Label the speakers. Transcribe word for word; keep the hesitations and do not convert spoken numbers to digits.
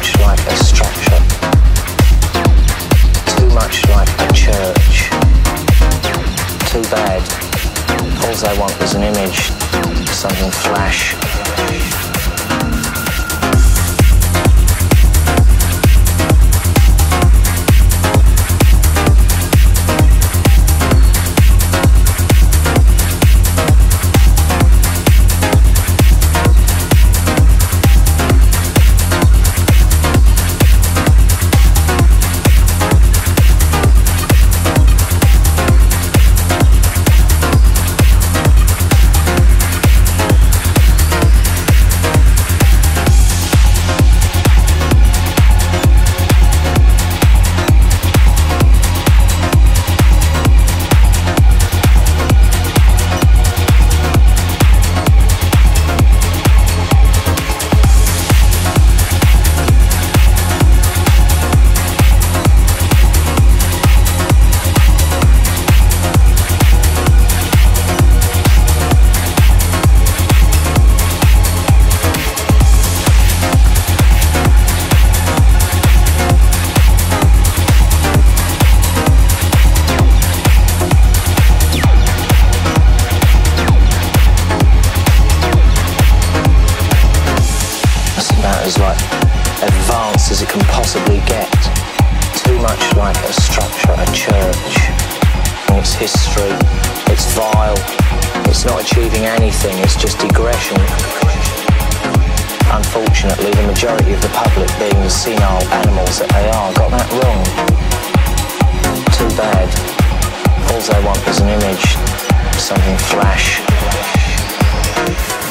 Speaker 1: much like a structure, too much like a church. Too bad. All they want is an image, something flash. As like advanced as it can possibly get. Too much like a structure, a church. And its history, it's vile, it's not achieving anything, it's just digression. Unfortunately, the majority of the public, being the senile animals that they are, got that wrong. Too bad. All they want is an image, something flash.